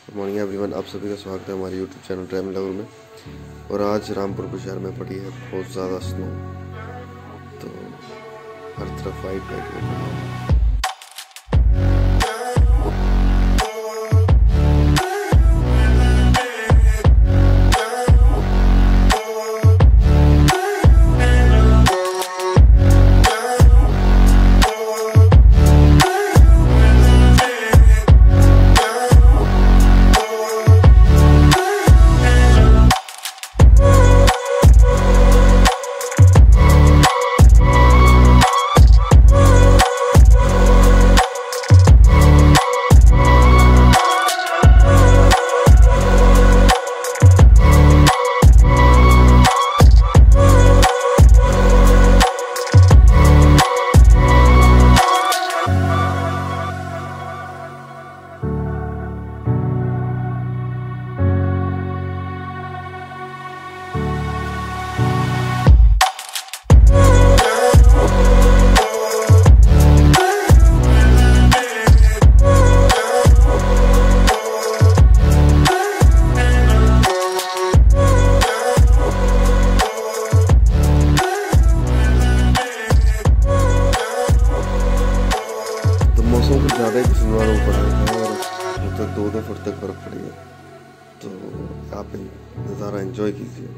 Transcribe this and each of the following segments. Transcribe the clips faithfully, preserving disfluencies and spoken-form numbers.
Good morning everyone, आप सभी का स्वागत है हमारे यूट्यूब चैनल ट्रैवल में। और आज रामपुर के शहर में पड़ी है बहुत ज़्यादा स्नो, तो हर तरफ वाइट वाइट। मौसम कुछ ज़्यादा ही खुशगवार हो पड़ा है और मतलब दो दो फुट तक बर्फ पड़ी है, तो आप नज़ारा एंजॉय कीजिए।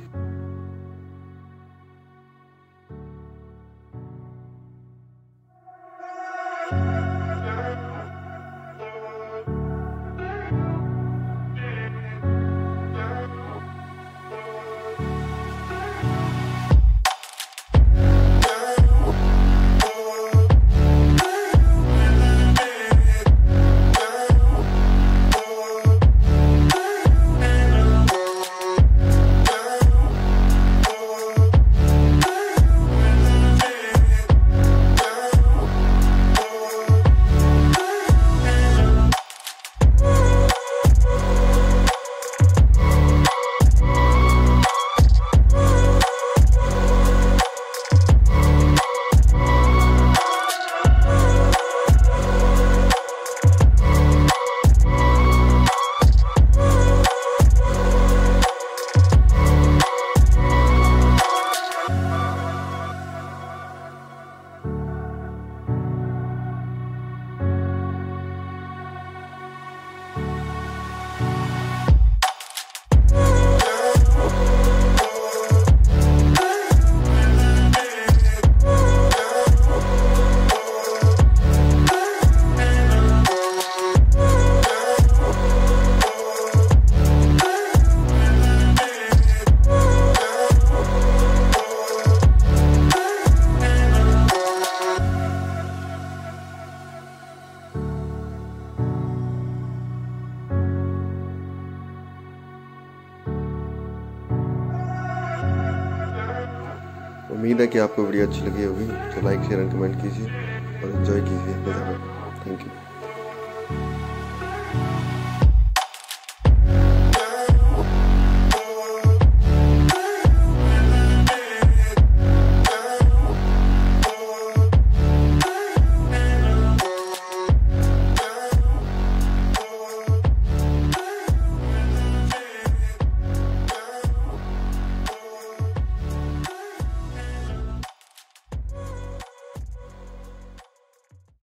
उम्मीद है कि आपको वीडियो अच्छी लगी होगी, तो लाइक शेयर एंड कमेंट कीजिए और एंजॉय कीजिए। Thank you.